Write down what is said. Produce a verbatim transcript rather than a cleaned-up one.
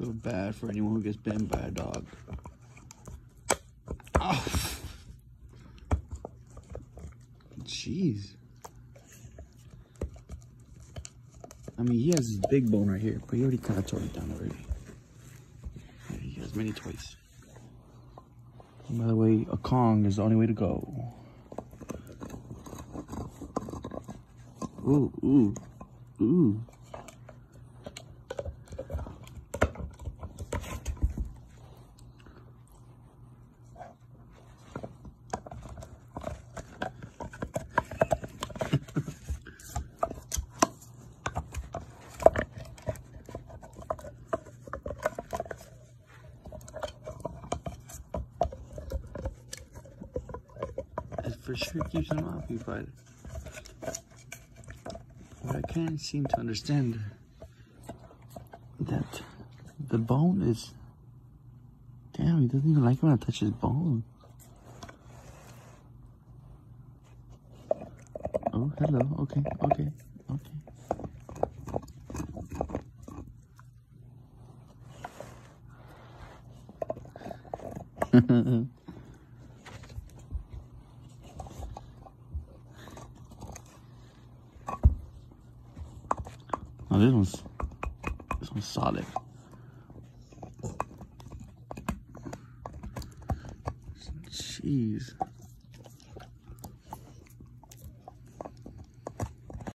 feel bad for anyone who gets bitten by a dog. Oh. Jeez. I mean, he has his big bone right here, but he already kind of tore it down already. Yeah, he has many toys. And by the way, a Kong is the only way to go. Ooh, ooh, ooh. It for sure keeps him occupied. What I can't seem to understand that the bone is, damn, he doesn't even like when I touch his bone. Oh, hello, okay, okay, okay. Oh, this one's, this one's solid. Jeez.